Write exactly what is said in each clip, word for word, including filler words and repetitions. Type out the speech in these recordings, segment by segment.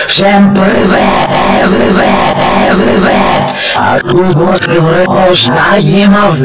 Всем привет, привет, привет! А тут вот и врос Наимов.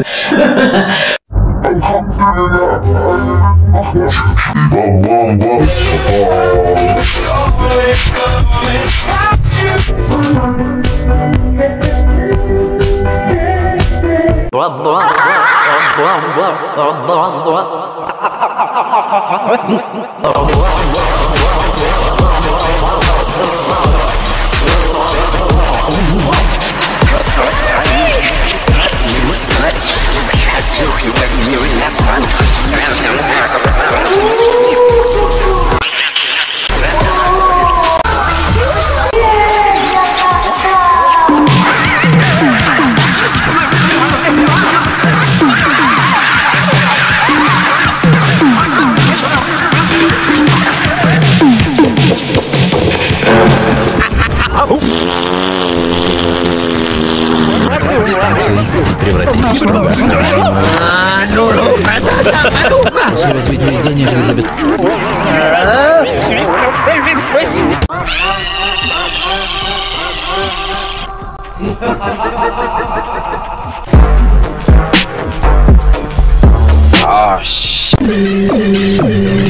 Превратитесь в врага. После возведения Елизавет. Oh shit.